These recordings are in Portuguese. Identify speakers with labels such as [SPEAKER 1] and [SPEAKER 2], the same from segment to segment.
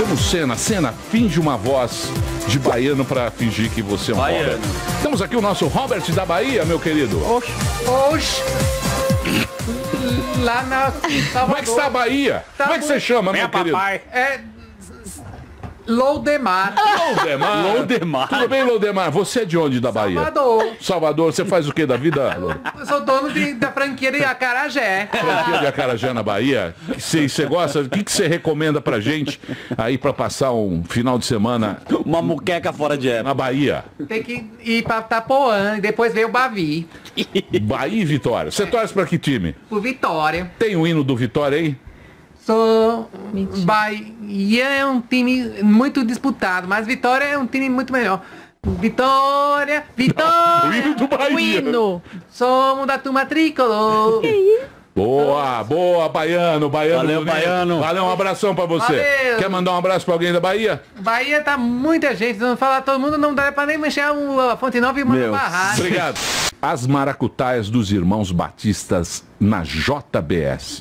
[SPEAKER 1] Temos Senna. Senna, finge uma voz de baiano pra fingir que você é um Robert. Temos aqui o nosso Robert da Bahia, meu querido.
[SPEAKER 2] Oxe. Lá na Salvador.
[SPEAKER 1] Como é que está a Bahia?
[SPEAKER 2] Tá
[SPEAKER 1] Como é que você chama, meu querido?
[SPEAKER 3] Papai.
[SPEAKER 2] É... Loudemar.
[SPEAKER 1] Loudemar. Tudo bem, Loudemar? Você é de onde da Bahia?
[SPEAKER 2] Salvador.
[SPEAKER 1] Salvador. Você faz o que da vida?
[SPEAKER 2] Eu sou dono da franquia de acarajé.
[SPEAKER 1] Franquia de acarajé na Bahia. Você gosta? O que você recomenda pra gente aí pra passar um final de semana?
[SPEAKER 3] Uma muqueca fora de época.
[SPEAKER 1] Na Bahia.
[SPEAKER 2] Tem que ir pra Tapoã e depois ver o Bavi.
[SPEAKER 1] Bahia e Vitória. Você torce pra que time?
[SPEAKER 2] O Vitória.
[SPEAKER 1] Tem o hino do Vitória aí?
[SPEAKER 2] Bahia é um time muito disputado, mas Vitória é um time muito melhor. Vitória, Vitória.
[SPEAKER 1] O hino do Bahia.
[SPEAKER 4] O hino.
[SPEAKER 2] Somos da turma tricolor.
[SPEAKER 1] Boa, boa, baiano.
[SPEAKER 3] Valeu,
[SPEAKER 1] bonito.
[SPEAKER 3] baiano.
[SPEAKER 1] Valeu, um abração pra você.
[SPEAKER 2] Valeu.
[SPEAKER 1] Quer mandar um abraço pra alguém da Bahia?
[SPEAKER 2] Bahia tá muita gente, não falar todo mundo, não dá pra nem mexer a Fonte Nova e mandar pra rádio.
[SPEAKER 1] Obrigado. As maracutaias dos irmãos Batistas na JBS.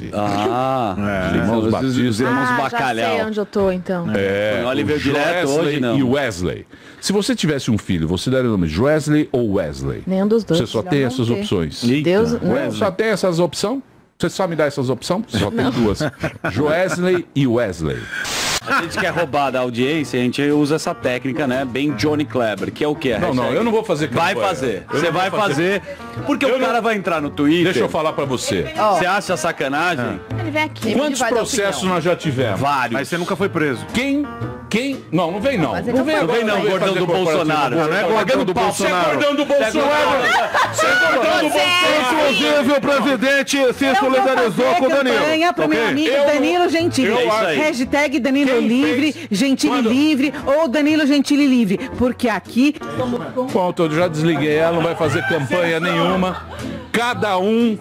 [SPEAKER 1] Irmãos Batistas.
[SPEAKER 3] Os irmãos
[SPEAKER 4] Já
[SPEAKER 3] Bacalhau.
[SPEAKER 4] sei onde eu tô, então.
[SPEAKER 1] É,
[SPEAKER 3] Olha, veio
[SPEAKER 1] o
[SPEAKER 3] direto
[SPEAKER 1] Joesley
[SPEAKER 3] hoje, não.
[SPEAKER 1] e o Wesley. Se você tivesse um filho, você daria o nome Joesley ou Wesley?
[SPEAKER 4] Nenhum dos dois.
[SPEAKER 1] Você só tem essas opções.
[SPEAKER 4] Deus,
[SPEAKER 1] Não, só tem essas opções? Você só me dá essas opções? Só tem duas. Joesley e Wesley.
[SPEAKER 3] A gente quer roubar da audiência, a gente usa essa técnica, né? Bem Johnny Kleber, que é o quê?
[SPEAKER 1] Não, eu não vou fazer
[SPEAKER 3] Vai
[SPEAKER 1] campanha.
[SPEAKER 3] fazer.
[SPEAKER 1] Eu
[SPEAKER 3] Você
[SPEAKER 1] não
[SPEAKER 3] vai
[SPEAKER 1] vou
[SPEAKER 3] fazer. Porque o cara vai entrar no Twitter.
[SPEAKER 1] Deixa eu falar pra você.
[SPEAKER 3] Você acha sacanagem?
[SPEAKER 4] Ele vem aqui.
[SPEAKER 1] Quantos
[SPEAKER 4] ele vai dar
[SPEAKER 1] processos
[SPEAKER 4] opinião.
[SPEAKER 1] nós já tivemos?
[SPEAKER 3] Vários.
[SPEAKER 5] Mas você nunca foi preso.
[SPEAKER 1] Quem? Não, não vem não.
[SPEAKER 4] Mas ele
[SPEAKER 1] Não vem
[SPEAKER 4] não
[SPEAKER 1] agora,
[SPEAKER 3] vem não,
[SPEAKER 1] vem
[SPEAKER 3] gordão
[SPEAKER 1] fazer
[SPEAKER 3] do
[SPEAKER 1] corporativo.
[SPEAKER 3] Bolsonaro.
[SPEAKER 5] Não é gordão do
[SPEAKER 1] Você é
[SPEAKER 5] Bolsonaro.
[SPEAKER 1] gordão do Bolsonaro. Você é gordão do Bolsonaro.
[SPEAKER 5] Inclusive, o presidente se
[SPEAKER 6] Eu vou
[SPEAKER 5] solidarizou
[SPEAKER 6] fazer
[SPEAKER 5] com o Danilo.
[SPEAKER 6] campanha pro meu
[SPEAKER 5] Ok?
[SPEAKER 6] amigo
[SPEAKER 1] Eu-
[SPEAKER 6] Danilo Gentili.
[SPEAKER 1] eu acho-
[SPEAKER 6] Hashtag Danilo
[SPEAKER 1] Quem
[SPEAKER 6] Livre,
[SPEAKER 1] fez?
[SPEAKER 6] Gentili
[SPEAKER 1] Quando-
[SPEAKER 6] Livre ou Danilo Gentili Livre. Porque aqui
[SPEAKER 1] Pronto, eu já desliguei ela, não vai fazer campanha nenhuma. Cada um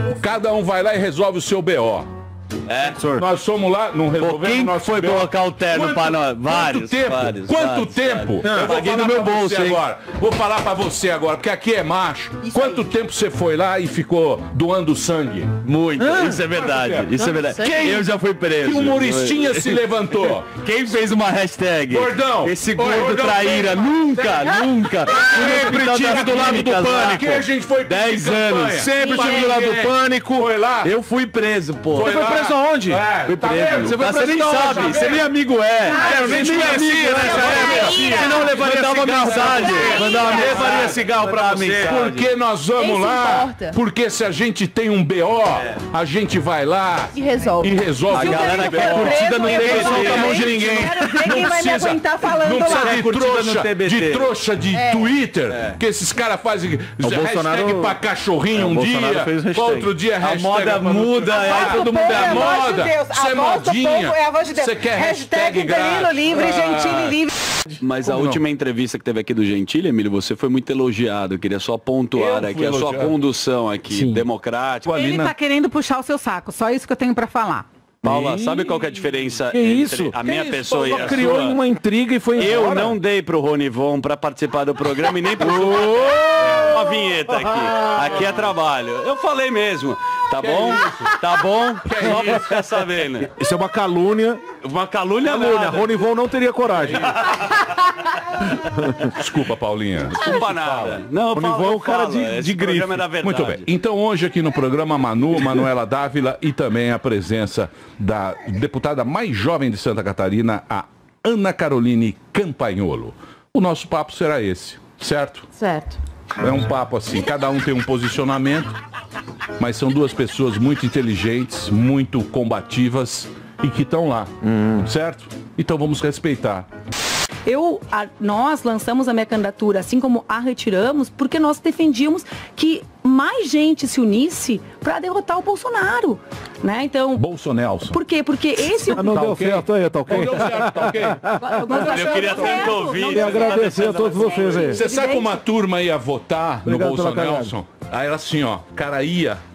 [SPEAKER 1] vai lá e resolve o seu BO. Nós somos lá, não resolvemos
[SPEAKER 3] Quem
[SPEAKER 1] nosso
[SPEAKER 3] foi
[SPEAKER 1] BO.
[SPEAKER 3] colocar o terno
[SPEAKER 1] Quanto-
[SPEAKER 3] pra nós? Vários,
[SPEAKER 1] Quanto tempo?
[SPEAKER 3] vários,
[SPEAKER 1] Quanto
[SPEAKER 3] vários,
[SPEAKER 1] tempo?
[SPEAKER 3] vários.
[SPEAKER 1] Eu vou
[SPEAKER 3] Paguei
[SPEAKER 1] falar
[SPEAKER 3] do meu
[SPEAKER 1] pra
[SPEAKER 3] bolso,
[SPEAKER 1] você
[SPEAKER 3] hein?
[SPEAKER 1] agora. Vou falar pra você agora, porque aqui é macho. Quanto tempo você foi lá e ficou doando sangue?
[SPEAKER 3] Muito, isso é verdade. Isso é verdade.
[SPEAKER 1] Quem?
[SPEAKER 3] Eu já fui preso.
[SPEAKER 1] Que humoristinha se levantou?
[SPEAKER 3] Quem fez uma hashtag?
[SPEAKER 1] Gordão.
[SPEAKER 3] Esse
[SPEAKER 1] Oi,
[SPEAKER 3] gordo
[SPEAKER 1] Gordão,
[SPEAKER 3] traíra.
[SPEAKER 1] fez
[SPEAKER 3] Nunca.
[SPEAKER 5] Sempre tive do lado do pânico.
[SPEAKER 1] Que a gente foi
[SPEAKER 3] 10
[SPEAKER 1] campanha.
[SPEAKER 3] anos.
[SPEAKER 5] Sempre tive do lado do pânico.
[SPEAKER 1] Foi lá?
[SPEAKER 3] Eu fui preso, pô.
[SPEAKER 1] Foi
[SPEAKER 5] Você foi
[SPEAKER 1] lá?
[SPEAKER 5] preso aonde?
[SPEAKER 1] Fui
[SPEAKER 3] Preso.
[SPEAKER 5] Você foi
[SPEAKER 3] Mas
[SPEAKER 5] preso
[SPEAKER 3] nem
[SPEAKER 5] de onde?
[SPEAKER 3] sabe,
[SPEAKER 5] Tá
[SPEAKER 3] você nem amigo é.
[SPEAKER 5] Eu nem te conhecia nessa época. Senão levaria
[SPEAKER 3] Mandava
[SPEAKER 5] cigarro.
[SPEAKER 3] mensagem. Mandava
[SPEAKER 5] Levaria cigarro pra você.
[SPEAKER 1] Porque nós vamos
[SPEAKER 4] Quem se
[SPEAKER 1] lá,
[SPEAKER 4] importa?
[SPEAKER 1] porque se a gente tem um BO, a gente vai lá
[SPEAKER 4] E resolve.
[SPEAKER 1] e resolve.
[SPEAKER 3] A galera quer curtida no
[SPEAKER 5] Ninguém
[SPEAKER 3] TBT.
[SPEAKER 5] solta a mão de ninguém.
[SPEAKER 6] quero ver quem vai me aguentar falando
[SPEAKER 1] não precisa
[SPEAKER 6] lá.
[SPEAKER 1] de
[SPEAKER 3] Curtida no
[SPEAKER 1] trouxa,
[SPEAKER 3] TBT.
[SPEAKER 1] de trouxa de Twitter, que esses caras fazem
[SPEAKER 5] Bolsonaro-
[SPEAKER 1] hashtag pra cachorrinho
[SPEAKER 5] o
[SPEAKER 1] um
[SPEAKER 5] Bolsonaro
[SPEAKER 1] dia,
[SPEAKER 5] fez hashtag.
[SPEAKER 1] outro dia
[SPEAKER 3] A
[SPEAKER 1] hashtag
[SPEAKER 3] moda
[SPEAKER 1] pra
[SPEAKER 3] muda,
[SPEAKER 1] outro.
[SPEAKER 3] aí todo mundo
[SPEAKER 1] é
[SPEAKER 6] Pelo amor de
[SPEAKER 1] moda.
[SPEAKER 6] Deus,
[SPEAKER 1] Você é
[SPEAKER 6] a voz do
[SPEAKER 1] modinha.
[SPEAKER 6] povo é a voz de Deus.
[SPEAKER 1] Você quer
[SPEAKER 6] Hashtag Danilo Livre, Gentili Livre.
[SPEAKER 3] Mas a
[SPEAKER 1] Como não?
[SPEAKER 3] última entrevista que teve aqui do Gentili, Emílio, você foi muito elogiado. Eu queria só pontuar
[SPEAKER 1] Eu
[SPEAKER 3] aqui
[SPEAKER 1] fui
[SPEAKER 3] a sua
[SPEAKER 1] elogiado.
[SPEAKER 3] condução aqui, democrática.
[SPEAKER 6] Ele tá querendo puxar o seu saco, só isso que eu tenho pra falar.
[SPEAKER 3] Paula, sabe qual que é a diferença
[SPEAKER 5] Que
[SPEAKER 3] entre
[SPEAKER 5] isso?
[SPEAKER 3] a minha
[SPEAKER 5] Que
[SPEAKER 3] pessoa
[SPEAKER 5] isso?
[SPEAKER 3] e a
[SPEAKER 5] Criou
[SPEAKER 3] sua?
[SPEAKER 5] uma intriga e foi embora.
[SPEAKER 3] Eu não dei pro Ronivon pra participar do programa e nem pro uma vinheta aqui. Aqui é trabalho. Eu falei mesmo. Tá bom? Tá bom? Só pra ficar sabendo.
[SPEAKER 5] Isso é uma calúnia.
[SPEAKER 3] Uma calúnia
[SPEAKER 5] Calúnia.
[SPEAKER 3] nada.
[SPEAKER 5] Ronivon não teria coragem.
[SPEAKER 1] Desculpa, Paulinha.
[SPEAKER 3] Desculpa nada. Não, eu
[SPEAKER 5] Ronivon
[SPEAKER 3] falo,
[SPEAKER 5] é um cara de
[SPEAKER 3] esse
[SPEAKER 5] grife.
[SPEAKER 3] programa é da verdade.
[SPEAKER 1] Muito bem. Então hoje aqui no programa Manu, Manuela Dávila e também a presença da deputada mais jovem de Santa Catarina, a Ana Caroline Campagnolo. O nosso papo será esse, certo?
[SPEAKER 4] Certo.
[SPEAKER 1] É um papo assim, cada um tem um posicionamento, mas são duas pessoas muito inteligentes, muito combativas e que estão lá, certo? Então vamos respeitar.
[SPEAKER 7] Nós lançamos a minha candidatura, assim como a retiramos, porque nós defendíamos que mais gente se unisse para derrotar o Bolsonaro, né? Então,
[SPEAKER 1] Bolsonelson.
[SPEAKER 7] por quê? Porque esse
[SPEAKER 5] Ah, não
[SPEAKER 1] Tá
[SPEAKER 5] deu
[SPEAKER 1] ok?
[SPEAKER 5] certo aí, tá ok?
[SPEAKER 1] Não deu certo, tá ok?
[SPEAKER 3] Eu queria tanto ouvir.
[SPEAKER 5] Queria agradecer a todos vocês aí.
[SPEAKER 1] Você sabe como a turma ia votar no
[SPEAKER 5] Obrigado pela
[SPEAKER 1] Bolsonelson? Aí ela assim, ó, cara ia,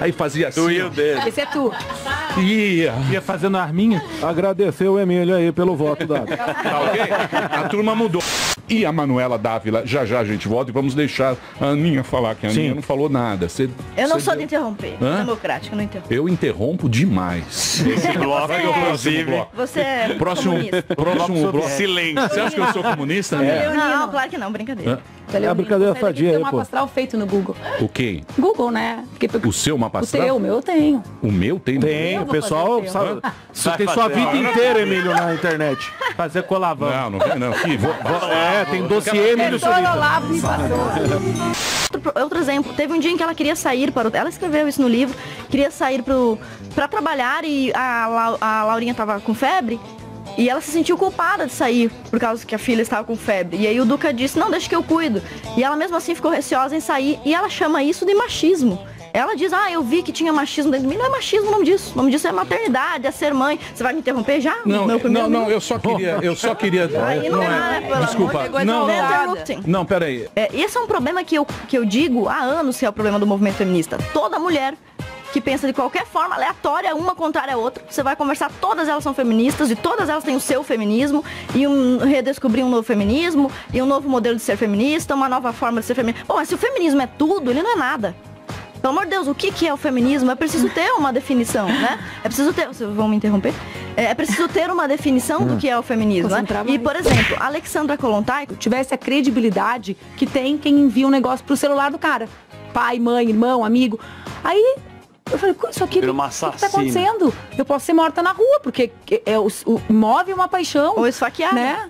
[SPEAKER 1] Aí fazia assim.
[SPEAKER 3] Doía o dedo.
[SPEAKER 7] Esse é tu.
[SPEAKER 5] Ia fazendo arminha. Agradecer o Emílio aí pelo voto dado.
[SPEAKER 1] Tá ok? A turma mudou. E a Manuela Dávila, já a gente volta e vamos deixar a Aninha falar, que a Aninha não falou nada.
[SPEAKER 4] Eu não sou de interromper. Democrático, não interrompo.
[SPEAKER 1] Eu interrompo demais.
[SPEAKER 3] Esse bloco, inclusive.
[SPEAKER 4] Você é
[SPEAKER 1] Próximo bloco.
[SPEAKER 3] Silêncio.
[SPEAKER 1] Você acha que eu sou comunista, Aninha?
[SPEAKER 4] Não, claro que não, brincadeira.
[SPEAKER 5] É a brincadeira sadia aí,
[SPEAKER 6] Tem um
[SPEAKER 5] pô.
[SPEAKER 6] mapa astral feito no Google.
[SPEAKER 1] O quê?
[SPEAKER 6] Google, né? Porque
[SPEAKER 1] O seu mapa
[SPEAKER 6] o
[SPEAKER 1] astral?
[SPEAKER 6] teu, o meu eu tenho.
[SPEAKER 1] O meu tem?
[SPEAKER 5] Tem,
[SPEAKER 6] Eu
[SPEAKER 5] o
[SPEAKER 6] vou
[SPEAKER 5] pessoal
[SPEAKER 6] fazer o
[SPEAKER 5] sabe. Você
[SPEAKER 3] Vai
[SPEAKER 5] tem sua
[SPEAKER 3] fazer.
[SPEAKER 5] vida inteira, Emílio, na internet. Fazer colavão.
[SPEAKER 1] Não, não vem não. Aqui,
[SPEAKER 5] Tem dossiê Emílio Surita.
[SPEAKER 6] Olavo me passou.
[SPEAKER 4] Outro exemplo, teve um dia em que ela queria sair ela escreveu isso no livro, queria sair pra trabalhar e a Laurinha tava com febre. E ela se sentiu culpada de sair por causa que a filha estava com febre. E aí o Duca disse, não, deixa que eu cuido. E ela mesmo assim ficou receosa em sair. E ela chama isso de machismo. Ela diz, eu vi que tinha machismo dentro de mim. Não é machismo o nome disso. O nome disso é maternidade, é ser mãe. Você vai me interromper já?
[SPEAKER 1] Não, eu só queria...
[SPEAKER 4] Aí não é, pelo
[SPEAKER 1] Desculpa.
[SPEAKER 4] amor de Deus.
[SPEAKER 1] Não,
[SPEAKER 4] Interrupting.
[SPEAKER 1] não, peraí.
[SPEAKER 4] Esse é um problema que eu digo há anos que é o problema do movimento feminista. Toda mulher que pensa de qualquer forma aleatória, uma contrária à outra, você vai conversar, todas elas são feministas e todas elas têm o seu feminismo e redescobrir um novo feminismo e um novo modelo de ser feminista, uma nova forma de ser feminista. Bom, mas se o feminismo é tudo, ele não é nada. Pelo amor de Deus, o que é o feminismo? É preciso ter uma definição, né? É preciso ter... Vocês vão me interromper? É preciso ter uma definição do que é o feminismo, né? E, por exemplo, a Alexandra Kollontai
[SPEAKER 6] Tivesse a credibilidade que tem quem envia um negócio pro celular do cara. Pai, mãe, irmão, amigo. Aí... Eu falei, isso aqui,
[SPEAKER 3] Vira uma
[SPEAKER 6] o que tá
[SPEAKER 3] assassina.
[SPEAKER 6] acontecendo? Eu posso ser morta na rua, porque move uma paixão.
[SPEAKER 4] ou esfaqueada.
[SPEAKER 6] Né?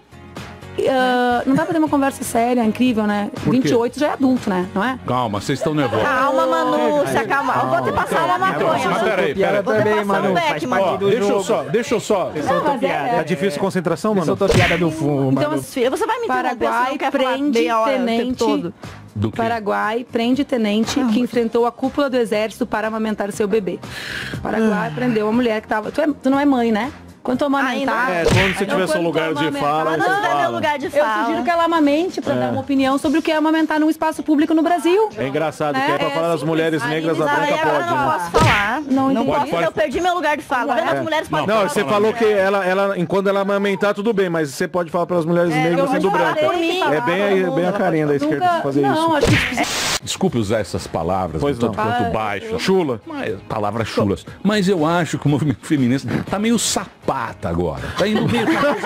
[SPEAKER 6] Não dá pra ter uma conversa séria, incrível, né?
[SPEAKER 1] Por quê?
[SPEAKER 6] 28 já é adulto, né? Não é?
[SPEAKER 1] Calma, vocês estão nervosos.
[SPEAKER 4] Calma, Manu, se acalma. Eu vou te passar uma maconha.
[SPEAKER 1] Mas peraí.
[SPEAKER 4] Vou te passar um beck, Manu.
[SPEAKER 1] Deixa eu só.
[SPEAKER 5] É difícil concentração, mano?
[SPEAKER 8] piada do fundo.
[SPEAKER 6] Então,
[SPEAKER 4] Você vai me interromper, você
[SPEAKER 6] Paraguai
[SPEAKER 4] não quer falar
[SPEAKER 6] prende
[SPEAKER 4] meia hora o tempo
[SPEAKER 6] tenente.
[SPEAKER 4] todo.
[SPEAKER 1] Do quê?
[SPEAKER 6] Paraguai prende tenente que enfrentou a cúpula do exército para amamentar seu bebê. Paraguai prendeu a mulher que tava... Tu não é mãe, né? Quando tu amamentar...
[SPEAKER 5] Quando você tiver seu lugar de fala, aí você
[SPEAKER 4] Não é meu
[SPEAKER 5] fala.
[SPEAKER 4] lugar de
[SPEAKER 6] Eu
[SPEAKER 4] fala.
[SPEAKER 6] sugiro que ela amamente para dar uma opinião sobre o que é amamentar num espaço público no Brasil.
[SPEAKER 5] É engraçado, que é pra falar das mulheres negras, a
[SPEAKER 4] Aí
[SPEAKER 5] branca
[SPEAKER 4] agora
[SPEAKER 5] pode,
[SPEAKER 4] eu não
[SPEAKER 5] né?
[SPEAKER 4] posso falar.
[SPEAKER 6] Não
[SPEAKER 4] Não
[SPEAKER 6] entendi.
[SPEAKER 4] posso, eu perdi meu lugar de fala. As mulheres podem
[SPEAKER 5] Não,
[SPEAKER 4] falar.
[SPEAKER 5] você falou que ela, enquanto ela amamentar, tudo bem, mas você pode falar pelas mulheres negras
[SPEAKER 6] eu
[SPEAKER 5] sendo
[SPEAKER 6] vou falar
[SPEAKER 5] branca.
[SPEAKER 6] por mim.
[SPEAKER 5] É bem a carinha da esquerda
[SPEAKER 6] Nunca...
[SPEAKER 5] fazer
[SPEAKER 6] Não,
[SPEAKER 5] isso.
[SPEAKER 6] acho que precisa...
[SPEAKER 1] Desculpe usar essas palavras,
[SPEAKER 5] Pois
[SPEAKER 1] tanto
[SPEAKER 5] não.
[SPEAKER 1] quanto baixa.
[SPEAKER 5] Chula.
[SPEAKER 1] Palavras chulas. Mas eu acho que o movimento feminista tá meio sapata agora. Tá indo meio...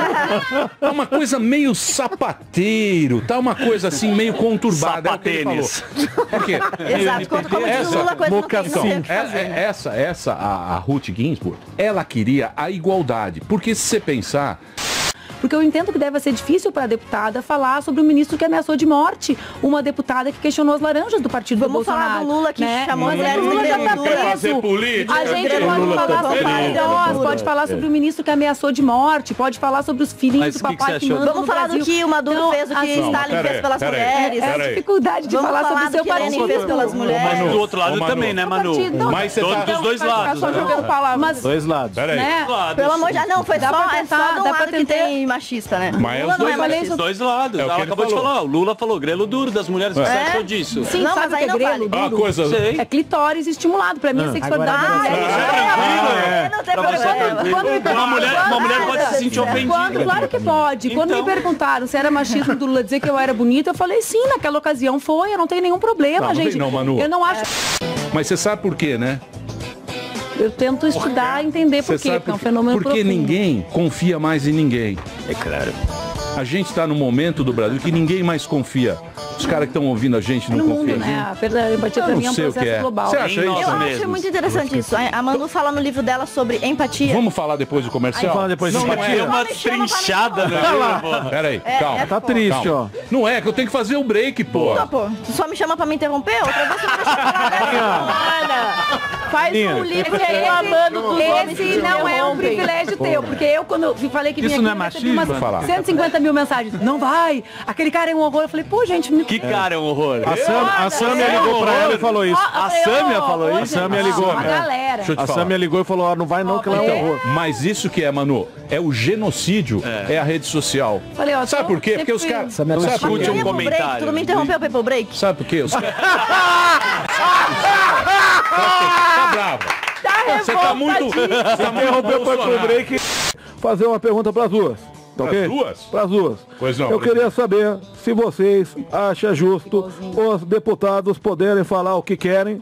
[SPEAKER 1] Tá uma coisa meio sapateiro. Tá uma coisa assim meio conturbada. É o que ele falou.
[SPEAKER 3] Sapatênis.
[SPEAKER 1] É o quê?
[SPEAKER 4] Exato, como diz o Lula, coisa não tem, não tem o que fazer.
[SPEAKER 1] A Ruth Ginsburg, ela queria a igualdade. Porque se você pensar...
[SPEAKER 6] Porque eu entendo que deve ser difícil para a deputada falar sobre o ministro que ameaçou de morte uma deputada que questionou as laranjas do partido
[SPEAKER 4] Vamos
[SPEAKER 6] do Bolsonaro.
[SPEAKER 4] falar do Lula que chamou
[SPEAKER 6] Mas
[SPEAKER 4] as mulheres
[SPEAKER 6] o Lula
[SPEAKER 4] de
[SPEAKER 6] já tá
[SPEAKER 4] gordura.
[SPEAKER 6] preso.
[SPEAKER 1] política.
[SPEAKER 6] A gente
[SPEAKER 4] O
[SPEAKER 6] pode
[SPEAKER 5] Lula
[SPEAKER 6] falar
[SPEAKER 5] tá
[SPEAKER 6] sobre
[SPEAKER 5] preso.
[SPEAKER 6] Queiroz, pode falar sobre o ministro que ameaçou de morte, pode falar sobre os filhinhos
[SPEAKER 3] Mas
[SPEAKER 6] do
[SPEAKER 3] o que que
[SPEAKER 6] papai
[SPEAKER 3] você
[SPEAKER 6] que
[SPEAKER 3] achou?
[SPEAKER 6] mandam
[SPEAKER 4] Vamos
[SPEAKER 6] no
[SPEAKER 4] falar
[SPEAKER 6] Brasil.
[SPEAKER 4] do que o Maduro
[SPEAKER 6] Então,
[SPEAKER 4] fez, o que
[SPEAKER 6] assim,
[SPEAKER 4] Stalin fez pelas mulheres.
[SPEAKER 6] É a dificuldade de
[SPEAKER 4] Vamos
[SPEAKER 6] falar sobre
[SPEAKER 4] falar
[SPEAKER 6] o seu
[SPEAKER 4] do que Lenin
[SPEAKER 6] partido.
[SPEAKER 4] fez pelas mulheres.
[SPEAKER 3] Do outro lado
[SPEAKER 1] Ô, Manu.
[SPEAKER 3] também, né, Manu?
[SPEAKER 6] Partido, não.
[SPEAKER 1] Mas você
[SPEAKER 3] Todos
[SPEAKER 1] tá...
[SPEAKER 3] dos dois
[SPEAKER 6] Vai ficar
[SPEAKER 3] lados.
[SPEAKER 6] só
[SPEAKER 3] né?
[SPEAKER 6] jogando palavras. Mas,
[SPEAKER 5] Dois lados.
[SPEAKER 1] Peraí.
[SPEAKER 6] né?
[SPEAKER 4] Pelo amor de Deus, não, foi
[SPEAKER 6] Dá
[SPEAKER 4] só,
[SPEAKER 6] pra tentar-
[SPEAKER 4] só de um
[SPEAKER 6] dá pra
[SPEAKER 4] lado que
[SPEAKER 6] tentar-
[SPEAKER 4] tem machista, né?
[SPEAKER 1] Mas é
[SPEAKER 4] Lula
[SPEAKER 1] os
[SPEAKER 4] não
[SPEAKER 1] dois
[SPEAKER 4] é
[SPEAKER 6] lados.
[SPEAKER 4] machista.
[SPEAKER 3] Os dois lados.
[SPEAKER 1] É o que
[SPEAKER 3] Ela
[SPEAKER 1] ele
[SPEAKER 3] acabou de
[SPEAKER 1] falou.
[SPEAKER 3] falar. O Lula falou grelo duro das mulheres. O que você achou disso?
[SPEAKER 6] Sim,
[SPEAKER 4] Não,
[SPEAKER 6] sabe
[SPEAKER 4] mas
[SPEAKER 6] o que
[SPEAKER 4] aí
[SPEAKER 6] é
[SPEAKER 4] não
[SPEAKER 6] grelo?
[SPEAKER 4] vale.
[SPEAKER 1] Ah, coisa...
[SPEAKER 3] Sei.
[SPEAKER 6] É clitóris estimulado. Pra mim, a sexualidade da mulher.
[SPEAKER 4] Não tem
[SPEAKER 3] Pra você é
[SPEAKER 4] problema.
[SPEAKER 3] tranquilo.
[SPEAKER 6] Quando me
[SPEAKER 3] Uma mulher pode se sentir ofendida.
[SPEAKER 6] Quando, claro que pode. Quando
[SPEAKER 3] Então.
[SPEAKER 6] me perguntaram se era machismo do Lula dizer que eu era bonita, eu falei sim, naquela ocasião foi, eu não tenho nenhum problema,
[SPEAKER 1] Não tem
[SPEAKER 6] gente.
[SPEAKER 1] não, Manu.
[SPEAKER 6] Eu não acho.
[SPEAKER 1] Mas você sabe por quê, né?
[SPEAKER 6] Eu tento estudar e entender por
[SPEAKER 1] Você
[SPEAKER 6] quê,
[SPEAKER 1] sabe
[SPEAKER 6] porque é um
[SPEAKER 1] por quê?
[SPEAKER 6] fenômeno
[SPEAKER 1] Porque
[SPEAKER 6] profundo.
[SPEAKER 1] ninguém confia mais em ninguém.
[SPEAKER 3] É claro.
[SPEAKER 1] A gente está num momento do Brasil que ninguém mais confia. Os caras que estão ouvindo a gente não
[SPEAKER 6] No mundo,
[SPEAKER 1] confiam.
[SPEAKER 6] né? A empatia pra
[SPEAKER 1] Eu
[SPEAKER 6] mim é
[SPEAKER 1] não
[SPEAKER 6] um
[SPEAKER 1] sei o que
[SPEAKER 6] processo
[SPEAKER 1] é.
[SPEAKER 6] global.
[SPEAKER 1] Você acha
[SPEAKER 3] Em
[SPEAKER 1] isso?
[SPEAKER 3] nós
[SPEAKER 4] Eu acho
[SPEAKER 3] mesmos.
[SPEAKER 4] muito interessante isso. A Manu fala no livro dela sobre empatia.
[SPEAKER 1] Vamos falar depois do comercial?
[SPEAKER 5] Fala depois do
[SPEAKER 1] Não
[SPEAKER 5] comercial.
[SPEAKER 3] Deu
[SPEAKER 1] é.
[SPEAKER 3] uma
[SPEAKER 4] me chama pra
[SPEAKER 3] trinchada
[SPEAKER 4] mim,
[SPEAKER 3] no livro, pô.
[SPEAKER 1] Peraí, calma.
[SPEAKER 5] Tá triste, ó.
[SPEAKER 1] Não é que eu tenho que fazer o break, pô.
[SPEAKER 4] Não, pô, tu só me chama pra me interromper? Outra vez você me deixa falar dessa.
[SPEAKER 6] Faz
[SPEAKER 5] Linha.
[SPEAKER 6] um livro reclamando dos homens. Esse não é um privilégio teu, porque eu, quando eu falei que vinha
[SPEAKER 5] Isso
[SPEAKER 6] aqui,
[SPEAKER 5] não é
[SPEAKER 6] eu recebi
[SPEAKER 5] machismo?
[SPEAKER 6] umas
[SPEAKER 1] Falar.
[SPEAKER 6] 150 mil mensagens. Não vai, aquele cara é um horror. Eu falei, pô, gente, me...
[SPEAKER 3] Que cara é um horror.
[SPEAKER 5] A Sâmia ligou pra ela e falou isso.
[SPEAKER 3] A Sâmia falou isso?
[SPEAKER 5] A Sâmia ligou.
[SPEAKER 6] A galera.
[SPEAKER 1] Deixa eu te
[SPEAKER 5] A
[SPEAKER 1] falar.
[SPEAKER 5] Sâmia ligou e falou, ó, não vai não, que ela é um horror.
[SPEAKER 1] Mas isso que é, Manu, é o genocídio, é a rede social.
[SPEAKER 6] Falei, ó,
[SPEAKER 1] Sabe
[SPEAKER 6] tô
[SPEAKER 1] por quê? Porque os
[SPEAKER 6] sempre-
[SPEAKER 1] caras...
[SPEAKER 5] Sâmia
[SPEAKER 1] Sabe por
[SPEAKER 3] Escute
[SPEAKER 1] quê?
[SPEAKER 3] um
[SPEAKER 4] Break,
[SPEAKER 3] comentário.
[SPEAKER 4] tu não me interrompeu pra ir pro break?
[SPEAKER 1] Sabe por quê? Os caras... Tá brava. Você tá muito... Você tá
[SPEAKER 5] Interrompeu para o break. Fazer uma pergunta para as duas. Tá
[SPEAKER 1] Pras
[SPEAKER 5] ok?
[SPEAKER 1] duas?
[SPEAKER 5] Para as duas.
[SPEAKER 1] Pois não.
[SPEAKER 5] Eu queria saber se vocês acham justo os deputados poderem falar o que querem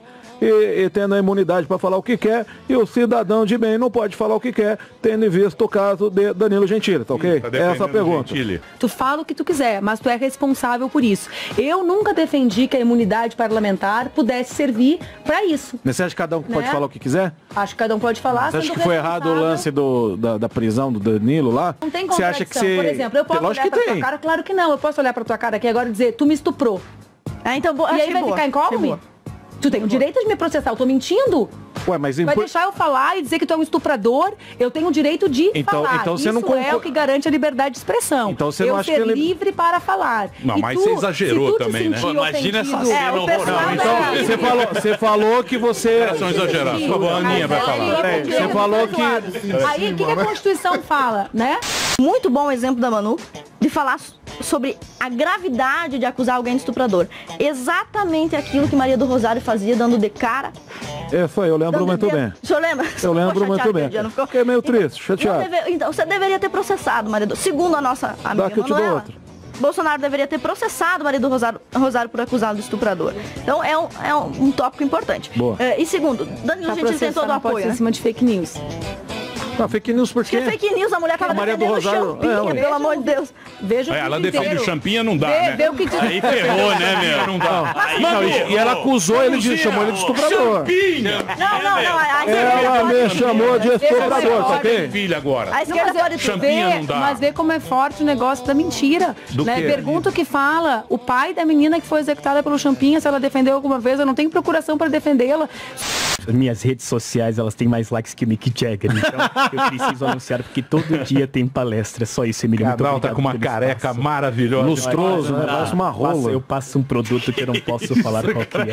[SPEAKER 5] e tendo a imunidade para falar o que quer, e o cidadão de bem não pode falar o que quer, tendo em vista o caso de Danilo Gentili, tá ok?
[SPEAKER 1] Tá
[SPEAKER 5] Essa a pergunta.
[SPEAKER 1] Gentili.
[SPEAKER 7] Tu fala o que tu quiser, mas tu é responsável por isso. Eu nunca defendi que a imunidade parlamentar pudesse servir para isso.
[SPEAKER 5] Você acha que cada um pode
[SPEAKER 7] Né?
[SPEAKER 5] falar o que quiser?
[SPEAKER 7] Acho que cada um pode falar.
[SPEAKER 5] Você acha
[SPEAKER 7] sendo
[SPEAKER 5] que foi errado o
[SPEAKER 7] responsável.
[SPEAKER 5] lance da prisão do Danilo lá?
[SPEAKER 7] Não tem
[SPEAKER 5] Você
[SPEAKER 7] contradição.
[SPEAKER 5] acha que você...
[SPEAKER 7] Por exemplo, eu posso
[SPEAKER 5] Lógico
[SPEAKER 7] olhar
[SPEAKER 5] que
[SPEAKER 7] pra
[SPEAKER 5] tem.
[SPEAKER 7] tua cara? Claro que não. Eu posso olhar pra tua cara aqui agora e dizer, tu me estuprou.
[SPEAKER 4] Então,
[SPEAKER 7] E aí vai ficar incólume? Tu tem o direito de me processar. Eu tô mentindo?
[SPEAKER 5] Ué, mas
[SPEAKER 7] Vai deixar eu falar e dizer que tu é um estuprador? Eu tenho o direito de falar.
[SPEAKER 5] Então você
[SPEAKER 7] Isso
[SPEAKER 5] não
[SPEAKER 7] é o que garante a liberdade de expressão.
[SPEAKER 5] Então você
[SPEAKER 7] eu
[SPEAKER 5] não acha
[SPEAKER 7] ser
[SPEAKER 5] que ele-
[SPEAKER 7] livre para falar.
[SPEAKER 1] Não,
[SPEAKER 7] E
[SPEAKER 1] mas você exagerou
[SPEAKER 7] se tu te
[SPEAKER 1] também, né?
[SPEAKER 7] sentir
[SPEAKER 3] Pô, imagina essa
[SPEAKER 7] ofendido-
[SPEAKER 3] cena
[SPEAKER 4] o pessoal
[SPEAKER 3] horrorosa.
[SPEAKER 5] Então, você falou que você...
[SPEAKER 1] São exagerados. Por favor, a Aninha vai falar.
[SPEAKER 5] Peraí, você falou que...
[SPEAKER 7] Aí, o que a Constituição fala, né?
[SPEAKER 4] Muito bom o exemplo da Manu de falar sobre a gravidade de acusar alguém de estuprador. Exatamente aquilo que Maria do Rosário fazia, dando de cara.
[SPEAKER 5] Isso aí, eu lembro muito bem.
[SPEAKER 4] O senhor lembra?
[SPEAKER 5] Eu lembro muito bem. Fiquei meio triste, chateado.
[SPEAKER 4] Então, você deveria ter processado, Maria do... Segundo a nossa amiga
[SPEAKER 5] Daqui eu te dou
[SPEAKER 4] Manuela,
[SPEAKER 5] outro.
[SPEAKER 4] Bolsonaro deveria ter processado Maria do Rosário por acusá-lo de estuprador. Então, é um tópico importante.
[SPEAKER 5] Boa.
[SPEAKER 4] E segundo, Danilo Gentili tem todo o
[SPEAKER 7] não pode
[SPEAKER 4] apoio,
[SPEAKER 7] ser em
[SPEAKER 4] né?
[SPEAKER 7] cima de fake news.
[SPEAKER 5] Não, fake news por quê?
[SPEAKER 4] Que fake news, a mulher tava
[SPEAKER 5] Maria do
[SPEAKER 4] defendendo
[SPEAKER 5] Rosário,
[SPEAKER 4] Champinha,
[SPEAKER 5] ué.
[SPEAKER 4] pelo amor de Deus.
[SPEAKER 7] Veja o
[SPEAKER 1] Ela
[SPEAKER 7] vídeo
[SPEAKER 1] defende
[SPEAKER 7] inteiro.
[SPEAKER 1] o Champinha, não dá,
[SPEAKER 7] Vê,
[SPEAKER 1] né?
[SPEAKER 7] vê o que te...
[SPEAKER 3] Aí ferrou, né, meu?
[SPEAKER 1] Não dá.
[SPEAKER 5] Não, e ela acusou ele de... chamou ele de estuprador.
[SPEAKER 4] Não. A
[SPEAKER 5] Ela me chamou de estuprador, tá
[SPEAKER 1] Tem
[SPEAKER 5] ok?
[SPEAKER 1] filha agora.
[SPEAKER 4] A esquerda pode
[SPEAKER 1] Champinha
[SPEAKER 7] Vê,
[SPEAKER 1] não dá.
[SPEAKER 7] mas vê como é forte o negócio da mentira.
[SPEAKER 1] Do
[SPEAKER 7] Né?
[SPEAKER 1] quê?
[SPEAKER 7] Pergunta o que fala. O pai da menina que foi executada pelo Champinha, se ela defendeu alguma vez, eu não tenho procuração para defendê-la.
[SPEAKER 8] As minhas redes sociais, elas têm mais likes que o Mick Jagger. Então, eu preciso anunciar, porque todo dia tem palestra. Só isso, Emílio. Muito
[SPEAKER 1] Cabral tá
[SPEAKER 8] obrigado
[SPEAKER 1] com uma
[SPEAKER 8] pelo
[SPEAKER 1] careca
[SPEAKER 8] espaço.
[SPEAKER 1] maravilhosa.
[SPEAKER 5] Lustroso, né? Parece uma rola.
[SPEAKER 8] Eu passo um produto que eu não posso falar qual que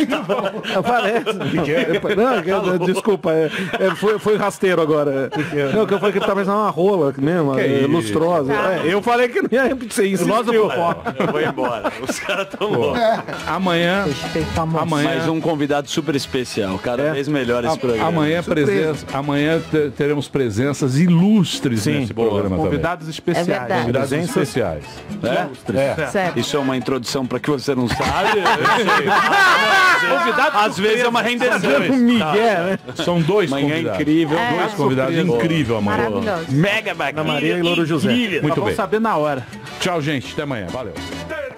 [SPEAKER 8] é.
[SPEAKER 5] Parece. Não, desculpa, foi rasteiro agora. Não, que eu falei que ele tá parecendo uma rola mesmo, lustrosa. Eu falei que não ia repetir isso.
[SPEAKER 3] Eu vou embora. Os caras tão loucos.
[SPEAKER 1] Amanhã
[SPEAKER 3] Mais um convidado super especial. Cada vez melhor esse programa.
[SPEAKER 1] Amanhã teremos presenças ilustres nesse programa
[SPEAKER 5] Convidados especiais.
[SPEAKER 4] É verdade.
[SPEAKER 1] Convidados especiais.
[SPEAKER 4] Certo.
[SPEAKER 3] Isso é uma introdução para que você não sabe. Às vezes é uma rendição.
[SPEAKER 5] Miguel, né?
[SPEAKER 1] São dois
[SPEAKER 3] Manhã
[SPEAKER 1] convidados.
[SPEAKER 3] incrível.
[SPEAKER 1] Dois convidados incríveis amanhã.
[SPEAKER 7] Maravilhoso.
[SPEAKER 3] Mega bacana.
[SPEAKER 5] Maria e Louro José.
[SPEAKER 1] Muito bem.
[SPEAKER 5] saber na hora.
[SPEAKER 1] Tchau, gente. Até amanhã. Valeu.